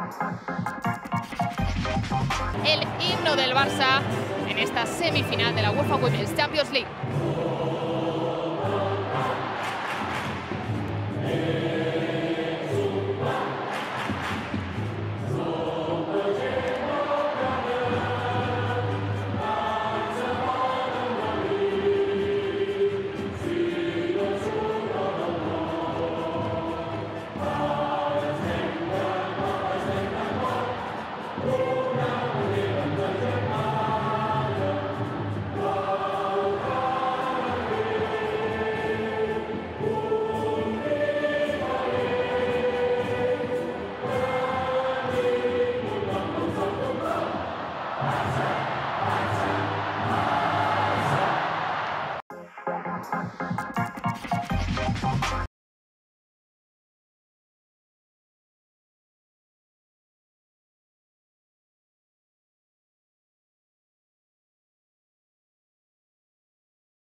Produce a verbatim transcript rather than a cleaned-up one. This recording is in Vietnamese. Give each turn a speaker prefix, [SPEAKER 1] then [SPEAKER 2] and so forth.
[SPEAKER 1] El himno del Barça en esta semifinal de la UEFA Women's Champions League.